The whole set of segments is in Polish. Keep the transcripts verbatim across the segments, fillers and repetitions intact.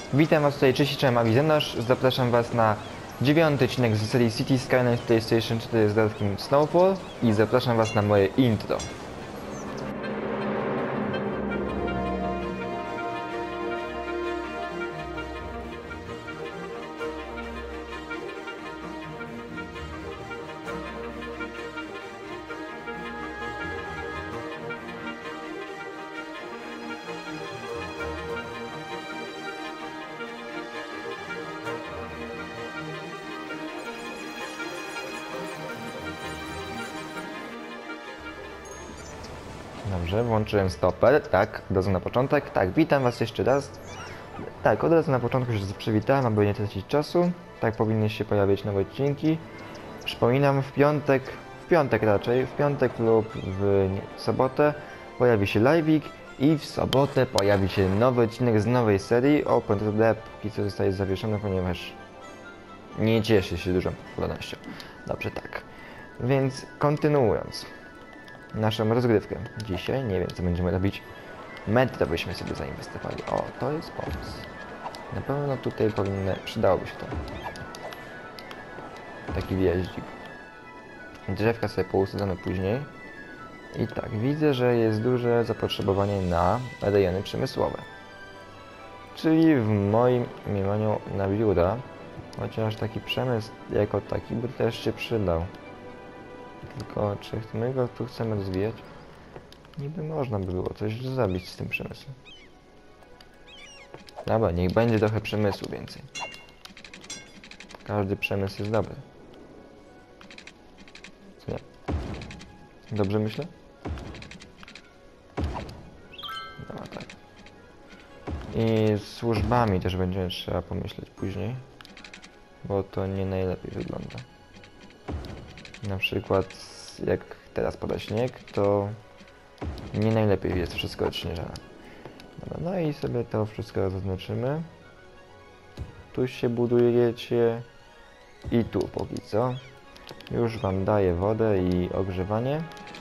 Witam was tutaj, cześć, cześć, Awizenasz. Zapraszam was na dziewiąty odcinek z serii City Skylines PlayStation cztery z dodatkiem Snowfall i zapraszam was na moje intro. Dobrze, włączyłem stoper, tak, od razu na początek. Tak, witam was jeszcze raz. Tak, od razu na początku się przywitałem, aby nie tracić czasu. Tak powinny się pojawić nowe odcinki. Przypominam, w piątek, w piątek raczej, w piątek lub w sobotę pojawi się live'ik i w sobotę pojawi się nowy odcinek z nowej serii. OpenTrade póki co zostaje zawieszony, ponieważ nie cieszy się dużą popularnością. Dobrze, tak. Więc kontynuując naszą rozgrywkę. Dzisiaj nie wiem, co będziemy robić. Metro byśmy sobie zainwestowali. O, to jest pomysł. Na pewno tutaj powinno, przydałoby się to. Taki wjeździk. Drzewka sobie pousadzamy później. I tak, widzę, że jest duże zapotrzebowanie na rejony przemysłowe. Czyli w moim mniemaniu na biura, chociaż taki przemysł jako taki by też się przydał. Tylko czy my go tu chcemy rozwijać? Niby można by było coś zrobić z tym przemysłem. Dobra, niech będzie trochę przemysłu więcej. Każdy przemysł jest dobry. Co nie? Dobrze myślę? Dobra, tak. I z służbami też będzie trzeba pomyśleć później. Bo to nie najlepiej wygląda. Na przykład jak teraz pada śnieg, to nie najlepiej jest wszystko odśnieżane. Dobra, no i sobie to wszystko zaznaczymy. Tu się budujecie i tu póki co. Już wam daję wodę i ogrzewanie.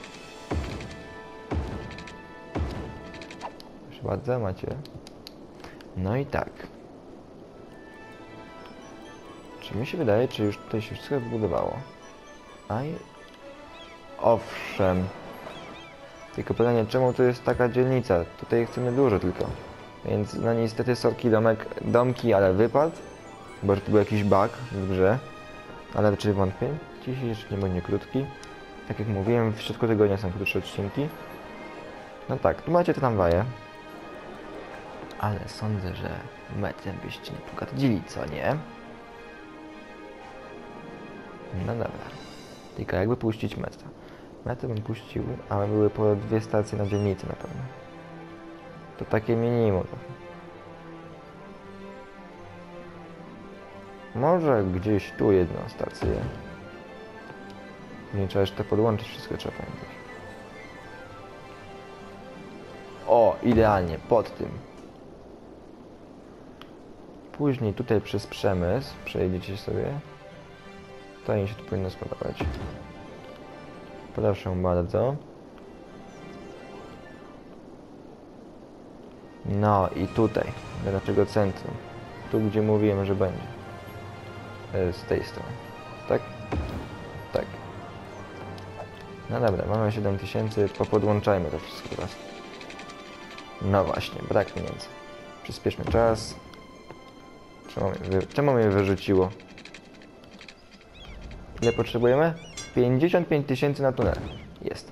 Proszę bardzo, macie. No i tak. Czy mi się wydaje, czy już tutaj się wszystko wybudowało? A i... Owszem. Tylko pytanie, czemu to jest taka dzielnica? Tutaj chcemy dużo tylko. Więc no niestety sorki domek, domki, ale wypadł. Bo to był jakiś bug w grze. Ale raczej wątpię. Dzisiejszy nie będzie krótki. Tak jak mówiłem, w środku tygodnia są krótsze odcinki. No tak, tu macie tramwaje. Ale sądzę, że metrem byście nie pogardzili, co nie? No dobra. Tylko jakby puścić metro. Metro bym puścił, ale były po dwie stacje na dzielnicy na pewno. To takie minimum trochę. Może gdzieś tu jedną stację. Nie trzeba jeszcze podłączyć, wszystko trzeba pamiętać. O, idealnie, pod tym. Później tutaj przez przemysł przejedziecie sobie. To im się tu powinno spodobać. Proszę bardzo. No i tutaj, do naszego centrum. Tu, gdzie mówiłem, że będzie. Z tej strony. Tak? Tak. No dobra, mamy siedem tysięcy, popodłączajmy to wszystko teraz. No właśnie, brak pieniędzy. Przyspieszmy czas. Czemu mnie, wy... Czemu mnie wyrzuciło? Ile potrzebujemy? pięćdziesiąt pięć tysięcy na tunel. Jest.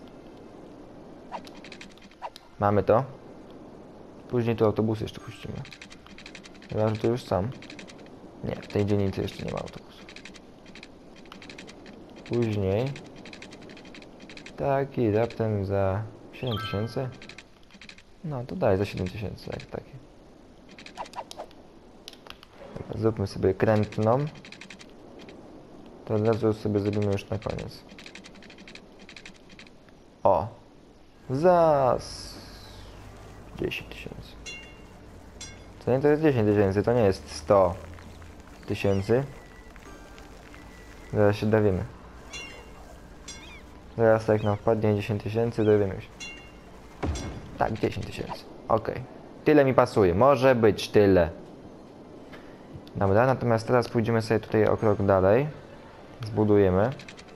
Mamy to. Później tu autobusy jeszcze puścimy. Chyba, że to już sam. Nie, w tej dzielnicy jeszcze nie ma autobusu. Później taki raptem za siedem tysięcy. No to daj za siedem tysięcy, jak takie. Dobra, zróbmy sobie krętną. To od razu sobie zrobimy już na koniec. O! Za dziesięć tysięcy. To nie to jest dziesięć tysięcy, to nie jest sto tysięcy. Zaraz się dowiemy. Zaraz jak nam wpadnie dziesięć tysięcy, dowiemy się. Tak, dziesięć tysięcy. Okej. Tyle mi pasuje. Może być tyle. Dobra, natomiast teraz pójdziemy sobie tutaj o krok dalej. Zbudujemy.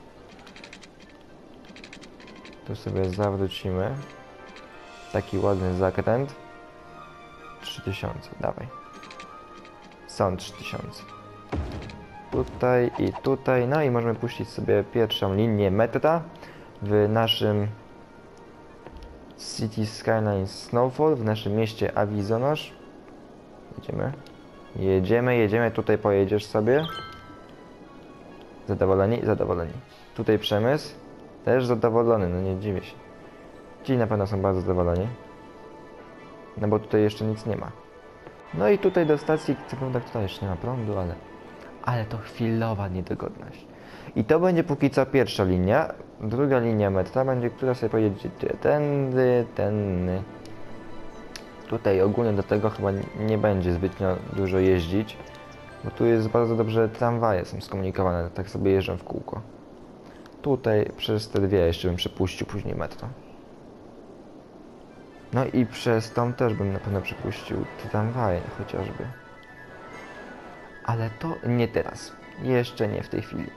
Tu sobie zawrócimy. Taki ładny zakręt. trzy tysiące, dawaj. Są trzy tysiące. Tutaj i tutaj. No i możemy puścić sobie pierwszą linię metra w naszym City Skyline Snowfall, w naszym mieście Avizonosz. Jedziemy. Jedziemy, jedziemy. Tutaj pojedziesz sobie. Zadowoleni? Zadowoleni. Tutaj przemysł. Też zadowolony, no nie dziwię się. Ci na pewno są bardzo zadowoleni. No bo tutaj jeszcze nic nie ma. No i tutaj do stacji, co prawda tutaj jeszcze nie ma prądu, ale... Ale to chwilowa niedogodność. I to będzie póki co pierwsza linia. Druga linia metra będzie, która sobie pojedzie tędy, tędy. Tutaj ogólnie do tego chyba nie będzie zbytnio dużo jeździć. Bo tu jest bardzo dobrze, tramwaje są skomunikowane, tak sobie jeżdżą w kółko. Tutaj przez te dwie jeszcze bym przepuścił później metro. No i przez tą też bym na pewno przepuścił te tramwaje chociażby. Ale to nie teraz. Jeszcze nie w tej chwili.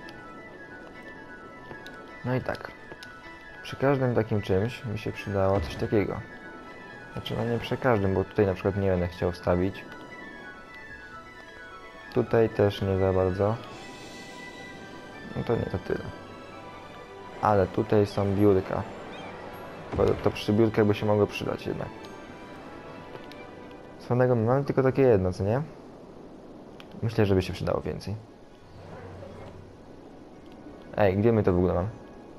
No i tak. Przy każdym takim czymś mi się przydało coś takiego. Znaczy no nie przy każdym, bo tutaj na przykład nie będę chciał wstawić. Tutaj też nie za bardzo. No to nie, to tyle. Ale tutaj są biurka. Bo to przy biurkach by się mogło przydać jednak. Swonego mamy tylko takie jedno, co nie? Myślę, że by się przydało więcej. Ej, gdzie my to w ogóle mam?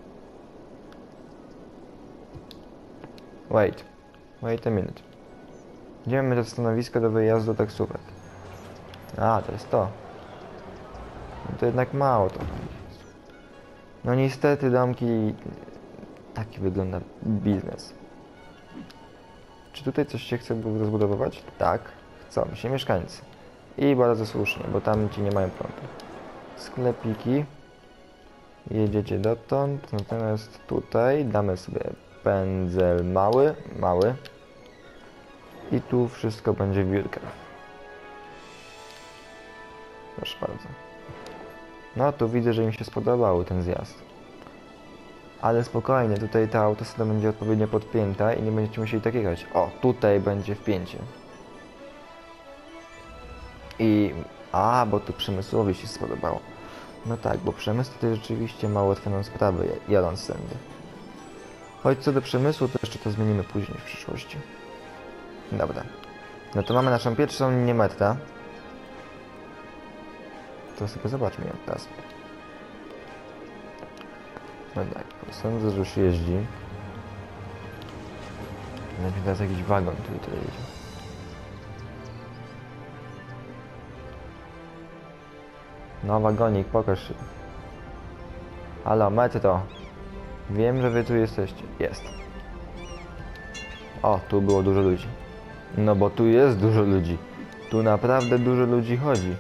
Wait. Wait a minute. Gdzie mamy to stanowisko do wyjazdu taksówek? A, to jest to. No to jednak mało to. No niestety, domki... Taki wygląda biznes. Czy tutaj coś się chce rozbudowywać? Tak, chcą się mieszkańcy. I bardzo słusznie, bo tam ci nie mają prądu. Sklepiki. Jedziecie dotąd, natomiast tutaj damy sobie pędzel mały, mały. I tu wszystko będzie w biurkach. Proszę bardzo. No tu widzę, że im się spodobał ten zjazd. Ale spokojnie, tutaj ta autostrada będzie odpowiednio podpięta i nie będziecie musieli tak jechać. O, tutaj będzie wpięcie. I... A, bo tu przemysłowi się spodobało. No tak, bo przemysł to rzeczywiście ma ułatwioną sprawę, jadąc tędy. Choć co do przemysłu, to jeszcze to zmienimy później w przyszłości. Dobra. No to mamy naszą pierwszą linię metra. To sobie zobaczmy ją teraz. No tak, sądzę, że już jeździ. Najpierw teraz jakiś wagon który tutaj jedzie. No wagonik, pokaż się. Halo, metro. Wiem, że wy tu jesteście. Jest. O, tu było dużo ludzi. No bo tu jest dużo ludzi. Tu naprawdę dużo ludzi chodzi.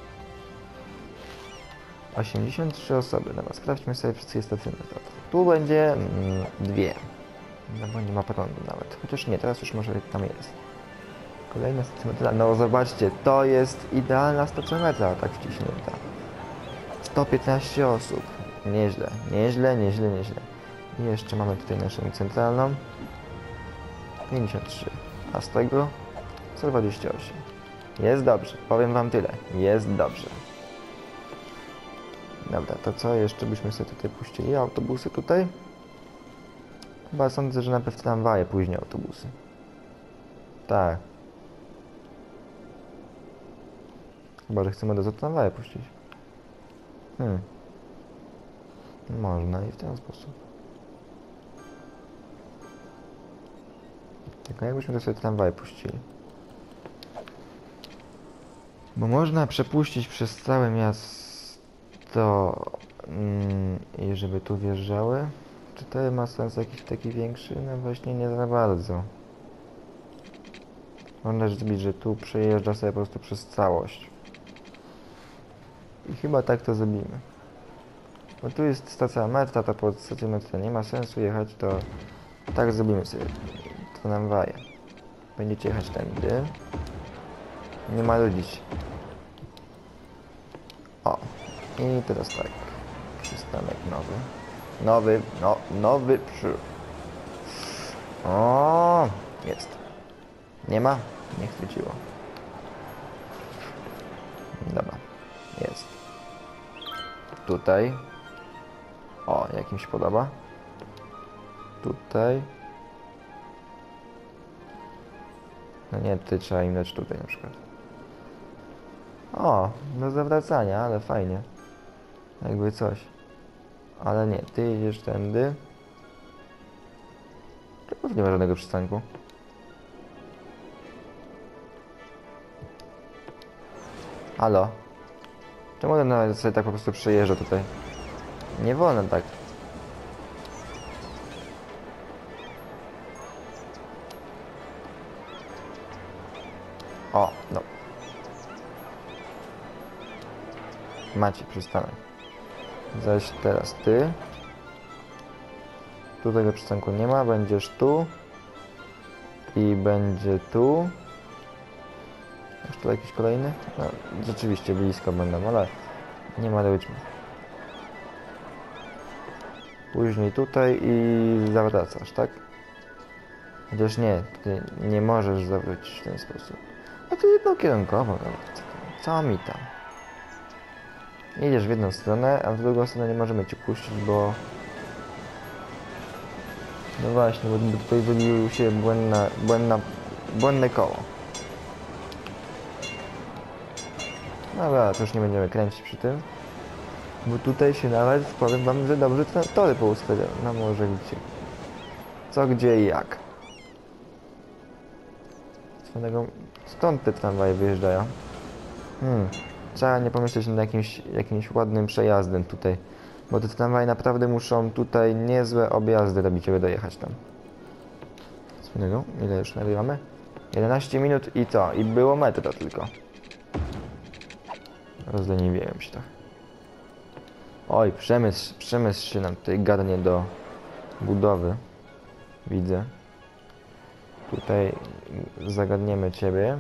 osiemdziesiąt trzy osoby. Dobra, sprawdźmy sobie wszystkie stacje metra. Tu będzie mm, dwie. No bo nie ma prądu nawet. Chociaż nie, teraz już może tam jest. Kolejna stacja metra. No zobaczcie, to jest idealna stacja metra, tak wciśnięta. sto piętnaście osób. Nieźle, nieźle, nieźle, nieźle. I jeszcze mamy tutaj naszą centralną. pięćdziesiąt trzy. A z tego sto dwadzieścia osiem. Jest dobrze, powiem wam tyle. Jest dobrze. Dobra, to co jeszcze byśmy sobie tutaj puścili? Autobusy tutaj? Chyba sądzę, że najpierw tramwaje, później autobusy. Tak. Chyba, że chcemy do tramwaje puścić. Hmm. Można i w ten sposób. Tylko jakbyśmy to sobie tramwaje puścili? Bo można przepuścić przez całe miasto mm, i żeby tu wjeżdżały. Czy to ma sens jakiś taki większy? No właśnie nie za bardzo. Można zrobić, że tu przejeżdża sobie po prostu przez całość. I chyba tak to zrobimy. Bo tu jest stacja metra, to pod stacją metra nie ma sensu jechać, to tak zrobimy sobie. Tramwaje. Będziecie jechać tędy. Nie ma ludzi. I teraz tak. Przystanek nowy. Nowy, no, nowy przy... O, jest. Nie ma? Nie chwyciło. Dobra, jest. Tutaj. O, jak mi się podoba. Tutaj. No nie, tutaj trzeba im dać tutaj na przykład. O, do zawracania, ale fajnie. Jakby coś. Ale nie, ty idziesz tędy. Czemu nie ma żadnego przystanku? Halo? Czemu ten nawet sobie tak po prostu przejeżdża tutaj? Nie wolno tak. O, no. Macie przystanek. Zaś teraz ty. Tu tego przystanku nie ma, będziesz tu. I będzie tu. Masz tu jakiś kolejny? No, rzeczywiście blisko będą, ale nie ma ludźmi. Później tutaj i zawracasz, tak? Chociaż nie, ty nie możesz zawrócić w ten sposób. No to jednokierunkowo, no, co mi tam? Jedziesz w jedną stronę, a w drugą stronę nie możemy cię puścić, bo... No właśnie, bo tutaj wybił się błędna, błędna, błędne koło. Dobra, to już nie będziemy kręcić przy tym. Bo tutaj się nawet, powiem wam, że dobrze tory poustawiają. No może gdzie. Co, gdzie i jak. Swonego... Stąd te tramwaje wyjeżdżają. Hmm. Trzeba nie pomyśleć nad jakimś, jakimś ładnym przejazdem tutaj. Bo te tramwaje naprawdę muszą tutaj niezłe objazdy robić, żeby dojechać tam. Swonego? Ile już nagrywamy? jedenaście minut i co? I było metro tylko. Rozleniwiałem się tak. Oj, przemysł, przemysł się nam tutaj garnie do budowy. Widzę. Tutaj zagadniemy ciebie.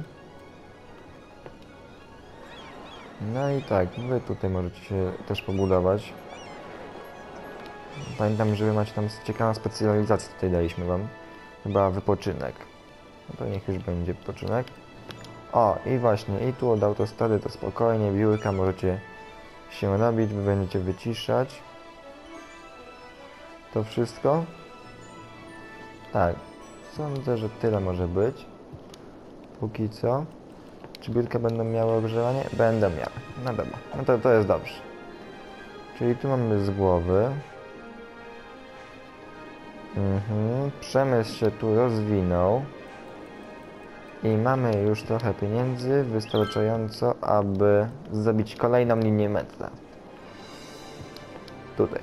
No i tak, wy tutaj możecie się też pobudować. Pamiętam, że wy macie tam ciekawą specjalizację, tutaj daliśmy wam. Chyba wypoczynek. No to niech już będzie wypoczynek. O, i właśnie, i tu od autostrady to spokojnie, biurka możecie się robić, wy będziecie wyciszać. To wszystko? Tak, sądzę, że tyle może być. Póki co. Czy biurka będą miały ogrzewanie? Będą miały. No dobra, no to, to jest dobrze. Czyli tu mamy z głowy. Mhm. Przemysł się tu rozwinął. I mamy już trochę pieniędzy, wystarczająco, aby zrobić kolejną linię metra. Tutaj.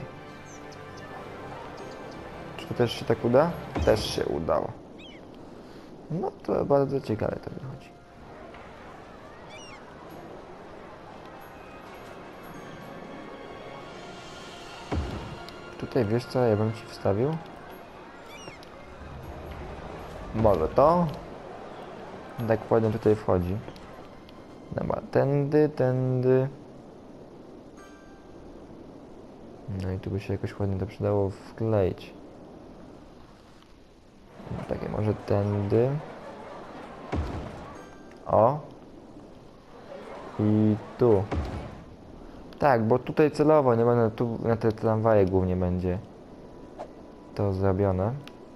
Czy to też się tak uda? Też się udało. No to bardzo ciekawe to wychodzi. Tutaj wiesz co, ja bym ci wstawił? Może to? Tak ładnie tutaj wchodzi. Dobra, tędy, tędy. No i tu by się jakoś ładnie to przydało wkleić. Takie może tędy. O. I tu. Tak, bo tutaj celowo, nie będę tu na te tramwaje głównie będzie to zrobione.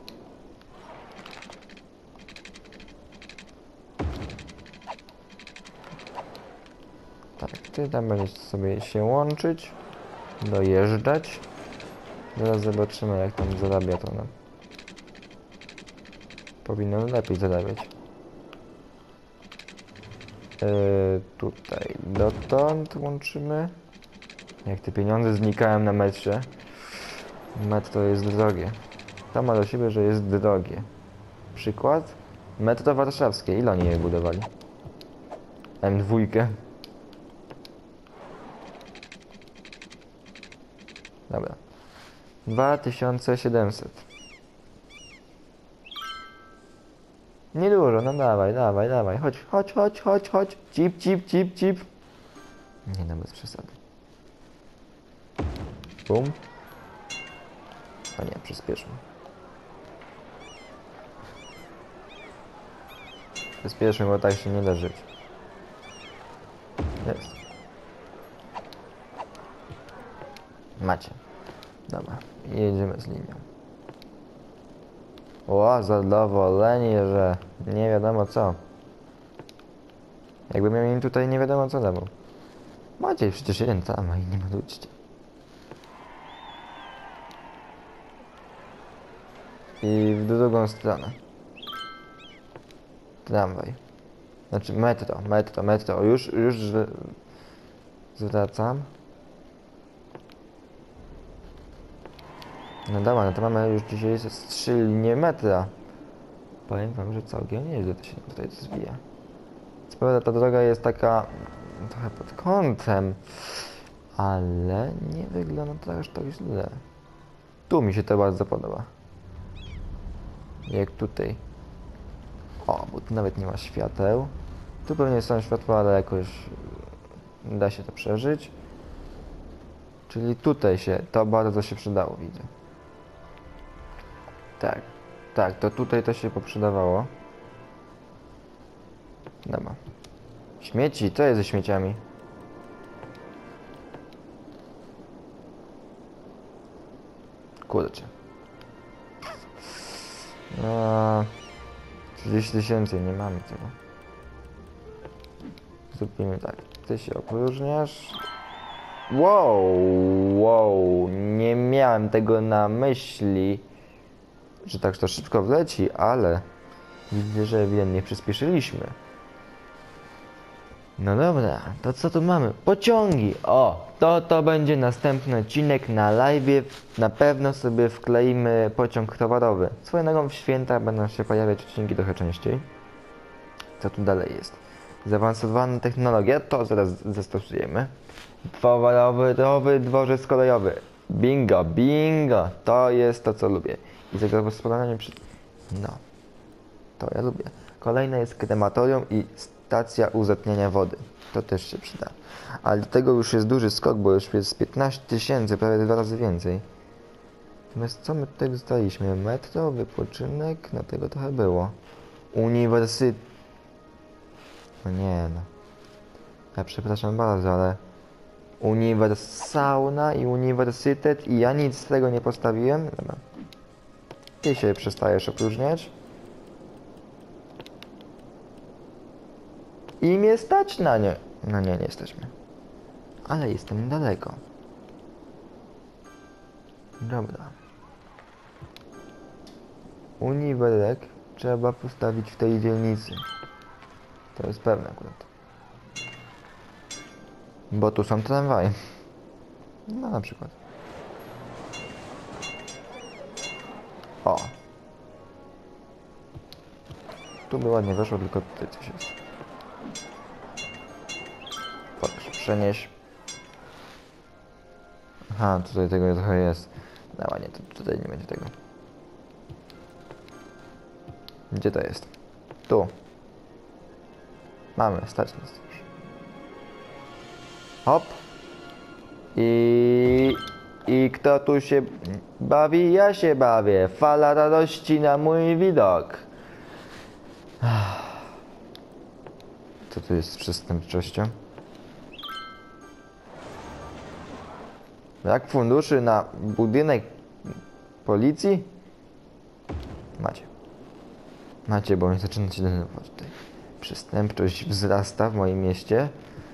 Tak, ty tam będziesz sobie się łączyć, dojeżdżać. Zaraz zobaczymy, jak tam zarabia to nam. Powinno lepiej zarabiać. Yy, tutaj dotąd łączymy. Jak te pieniądze znikają na metrze. Metro jest drogie. To ma do siebie, że jest drogie. Przykład? Metro warszawskie. Ile oni je budowali? M dwa. Dobra. dwa tysiące siedemset. Niedużo, no dawaj, dawaj, dawaj. Chodź, chodź, chodź, chodź, chodź. Cip, cip, cip, cip. Nie no, bez przesady. Bum. A nie, przyspieszmy. Przyspieszmy, bo tak się nie da żyć. Jest. Macie. Dobra, jedziemy z linią. O, zadowolenie, że nie wiadomo co. Jakby miał im tutaj nie wiadomo co dawał. Macie przecież jeden tam, a i nie marudźcie. I w drugą stronę. Tramwaj. Znaczy metro, metro, metro. Już, już zwracam. No dobra, no to mamy już dzisiaj z trzy linie metra. Powiem wam, że całkiem nieźle to się tutaj zbija. Co prawda ta droga jest taka trochę pod kątem, ale nie wygląda to aż tak źle. Tu mi się to bardzo podoba. Jak tutaj. O, bo tu nawet nie ma świateł. Tu pewnie są światła, ale jakoś da się to przeżyć. Czyli tutaj się, to bardzo się przydało, widzę. Tak, tak, to tutaj to się poprzydawało. Dobra. Śmieci, co jest ze śmieciami? Kurczę. No, trzydzieści tysięcy, nie mamy tego. Zrobimy tak. Ty się opróżniasz. Wow, wow, nie miałem tego na myśli, że tak to szybko wleci, ale widzę, że ewidentnie przyspieszyliśmy. No dobra, to co tu mamy? Pociągi! O, to to będzie następny odcinek na live'ie. Na pewno sobie wkleimy pociąg towarowy. Swoją drogą w święta będą się pojawiać odcinki trochę częściej. Co tu dalej jest? Zaawansowana technologia, to zaraz zastosujemy. Towarowy dworzec kolejowy. Bingo, bingo! To jest to, co lubię. I zagospodarowanie przy... No. To ja lubię. Kolejne jest krematorium i stacja uzatniania wody. To też się przyda. Ale do tego już jest duży skok, bo już jest piętnaście tysięcy, prawie dwa razy więcej. Natomiast co my tutaj dostaliśmy? Metro, wypoczynek, no tego trochę było. Uniwersytet. No nie no. Ja przepraszam bardzo, ale... Uniwersalna i uniwersytet i ja nic z tego nie postawiłem. Dobra. Ty się przestajesz opróżniać. I mnie stać na nie. No nie, nie jesteśmy. Ale jestem daleko. Dobra. Uniwerek trzeba postawić w tej dzielnicy. To jest pewne akurat. Bo tu są tramwaje. No na przykład. O. Tu by ładnie weszło, tylko tutaj coś jest. Proszę, przenieś. Aha, tutaj tego trochę jest. No nie, to tutaj nie będzie tego. Gdzie to jest? Tu. Mamy, stać nas już. Hop. I... I kto tu się bawi? Ja się bawię. Fala radości na mój widok. Co tu jest z przestępczością? Brak funduszy na budynek policji? Macie. Macie, bo mi zaczyna się denerwować tutaj. Przestępczość wzrasta w moim mieście.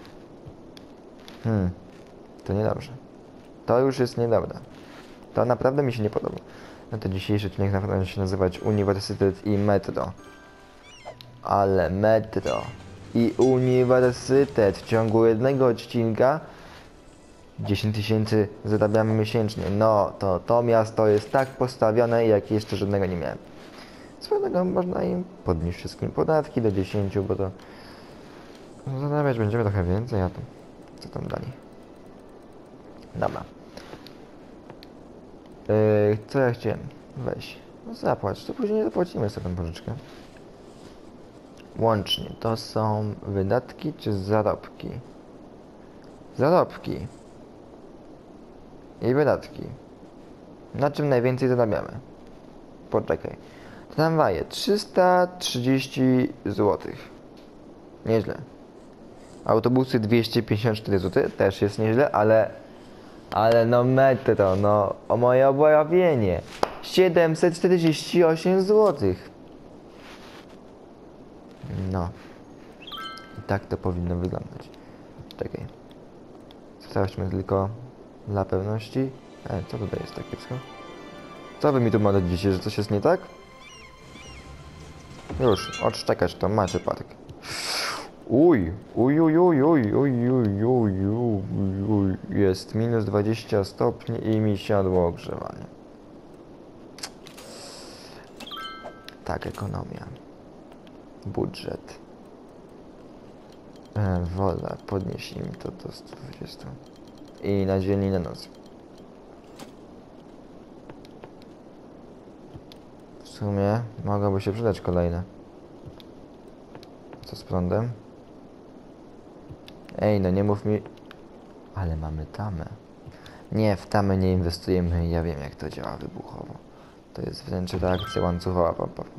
Hmm. To niedobrze. To już jest niedobre. To naprawdę mi się nie podoba. No to dzisiejszy odcinek naprawdę będzie się nazywać Uniwersytet i Metro. Ale metro i uniwersytet w ciągu jednego odcinka dziesięć tysięcy zarabiamy miesięcznie. No, to to miasto jest tak postawione, jak jeszcze żadnego nie miałem. Swoją drogą można im podnieść wszystkim podatki do dziesięciu, bo to zarabiać będziemy trochę więcej, a to co tam dali. Dobra. Yy, co ja chciałem? Weź. No zapłać, to później zapłacimy sobie tę pożyczkę. Łącznie to są wydatki czy zarobki? Zarobki. I wydatki. Na czym najwięcej zarabiamy? Poczekaj. Tramwaje trzysta trzydzieści złotych. Nieźle. Autobusy dwieście pięćdziesiąt cztery złote. Też jest nieźle, ale... Ale no metro, no... O moje obławienie. siedemset czterdzieści osiem złotych. No. I tak to powinno wyglądać. Czekaj. Sprawdźmy tylko dla pewności. E, co tutaj jest tak kiepsko? Co wy mi tu marudzicie, że coś jest nie tak? Już, odszczekać to, macie park. Uj, uj, uj, uj, uj, uj, uj, uj, uj, uj. Jest minus dwadzieścia stopni i mi siadło ogrzewanie. Tak, ekonomia. Budżet. E, wola, podnieś im to do stu dwudziestu. I na dzień i na noc. W sumie mogłoby się przydać kolejne. Co z prądem? Ej, no nie mów mi... Ale mamy tamę. Nie, w tamę nie inwestujemy. Ja wiem, jak to działa wybuchowo. To jest wręcz reakcja łańcuchowa. Pa, pa.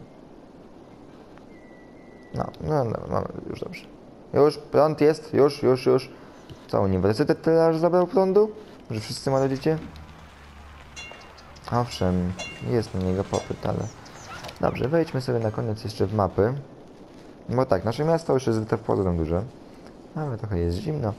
No, no, no, mamy już dobrze. Już, prąd jest, już, już, już. Co, uniwersytet tyle aż zabrał prądu? Że wszyscy marudzicie? Owszem, jest na niego popyt, ale... Dobrze, wejdźmy sobie na koniec jeszcze w mapy. Bo tak, nasze miasto już jest w porządku duże. Ale trochę jest zimno.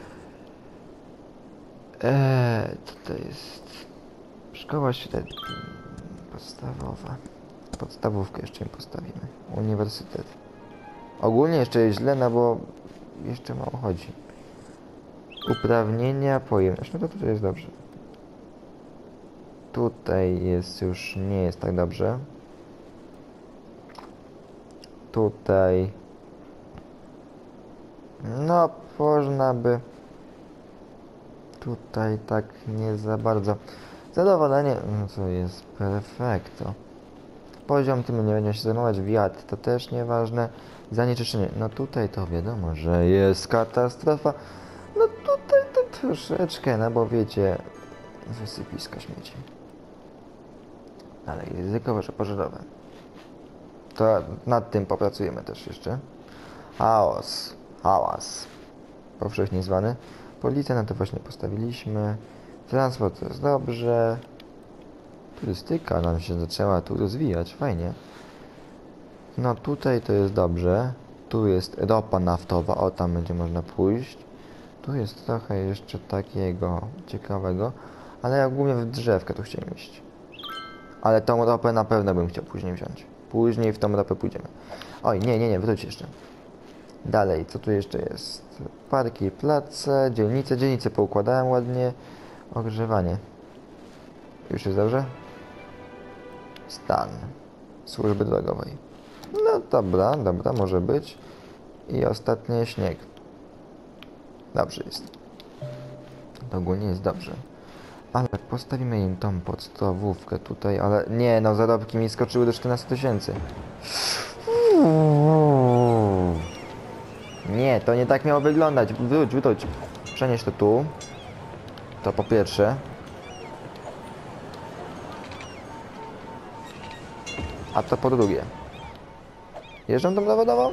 Eee, to jest... Szkoła średnia. Podstawowa. Podstawówkę jeszcze im postawimy. Uniwersytet. Ogólnie jeszcze jest źle, no bo... Jeszcze mało chodzi. Uprawnienia, pojemność. No to tutaj jest dobrze. Tutaj jest już... nie jest tak dobrze. Tutaj... No, można by... Tutaj tak nie za bardzo. Zadowolenie... No to jest perfekto. Poziom tym nie będzie się zajmować. Wiatr to też nieważne. Zanieczyszczenie. No tutaj to wiadomo, że jest katastrofa. No tutaj to troszeczkę, no bo wiecie... Wysypiska śmieci. Ale ryzyko pożarowe. To nad tym popracujemy też jeszcze. Chaos. Hałas. Powszechnie zwany. Policja, na to właśnie postawiliśmy. Transport to jest dobrze. Turystyka nam się zaczęła tu rozwijać. Fajnie. No tutaj to jest dobrze. Tu jest ropa naftowa. O, tam będzie można pójść. Tu jest trochę jeszcze takiego ciekawego. Ale ja głównie w drzewkę tu chciałem iść. Ale tą ropę na pewno bym chciał później wziąć. Później w tą ropę pójdziemy. Oj, nie, nie, nie, wróć jeszcze. Dalej, co tu jeszcze jest? Parki, place, dzielnice. Dzielnice poukładałem ładnie. Ogrzewanie. Już jest dobrze? Stan służby drogowej. No dobra, dobra, może być. I ostatnie śnieg. Dobrze jest. To ogólnie jest dobrze. Ale postawimy im tą podstawówkę tutaj, ale nie, no zarobki mi skoczyły do czternastu tysięcy. Nie, to nie tak miało wyglądać. Wróć, wróć. Przenieś to tu. To po pierwsze. A to po drugie. Jeżdżą tą zawodową?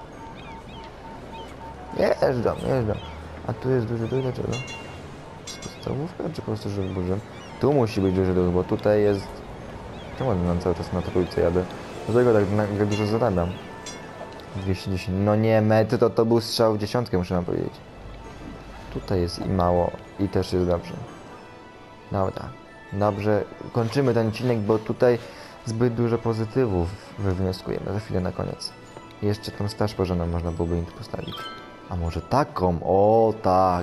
Jeżdżą, jeżdżą. A tu jest duży duży, dlaczego? Podstawówka, czy po prostu, że burzem? Tu musi być duży duży, bo tutaj jest... Czemu mam cały czas na trójce jadę? Dlatego tak, tak dużo zarabiam. dwieście dziesięć. No nie, metr to, to był strzał w dziesiątkę, muszę wam powiedzieć. Tutaj jest i mało, i też jest dobrze. Dobra. Dobrze, kończymy ten odcinek, bo tutaj zbyt dużo pozytywów wywnioskujemy. Za chwilę na koniec. Jeszcze tą straż pożarną można byłoby im tu postawić. A może taką? O, tak.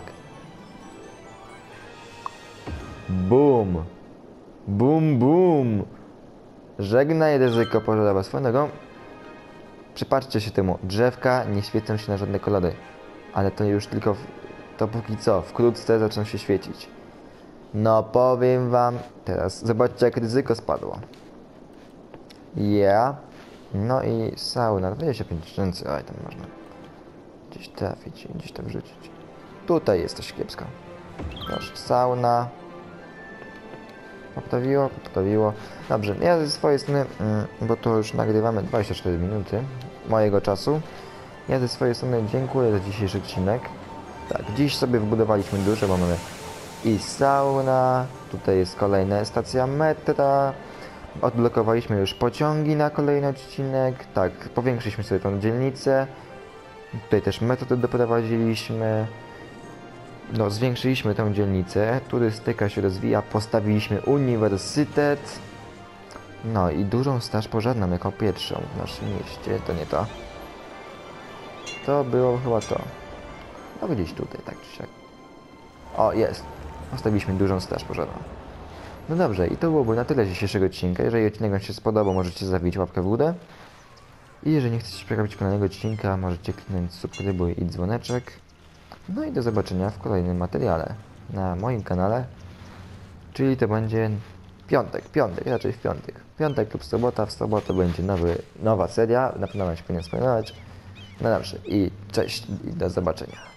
Bum. Bum, bum. Żegnaj ryzyko pożarowe. Swoją drogą, przypatrzcie się temu. Drzewka nie świecą się na żadne kolory. Ale to już tylko, w, to póki co, wkrótce zaczną się świecić. No powiem wam, teraz zobaczcie jak ryzyko spadło. Ja. Yeah. No i sauna, dwadzieścia pięć tysięcy, oj tam można gdzieś trafić i gdzieś tam wrzucić. Tutaj jest coś kiepsko. Proszę, sauna. Poprawiło, poprawiło. Dobrze, ja ze swojej strony, mm, bo to już nagrywamy dwadzieścia cztery minuty mojego czasu. Ja ze swojej strony dziękuję za dzisiejszy odcinek. Tak, dziś sobie wybudowaliśmy dużo, bo mamy i sauna, tutaj jest kolejna stacja metra. Odblokowaliśmy już pociągi na kolejny odcinek. Tak, powiększyliśmy sobie tą dzielnicę. Tutaj też metro doprowadziliśmy. No, zwiększyliśmy tę dzielnicę. Turystyka się rozwija. Postawiliśmy uniwersytet. No i dużą straż pożarną jako pierwszą w naszym mieście. To nie to. To było chyba to. No gdzieś tutaj, tak czy siak. O, jest. Postawiliśmy dużą straż pożarną. No dobrze, i to byłoby na tyle dzisiejszego odcinka. Jeżeli odcinek Wam się spodobał, możecie zabić łapkę w górę. I jeżeli nie chcecie przegapić kolejnego odcinka, możecie kliknąć subskrybuj i dzwoneczek. No i do zobaczenia w kolejnym materiale na moim kanale. Czyli to będzie piątek, piątek, raczej w piątek. Piątek lub sobota, w sobotę będzie nowy, nowa seria. Na pewno Wam się powinien spoilować. No dobrze, i cześć, i do zobaczenia.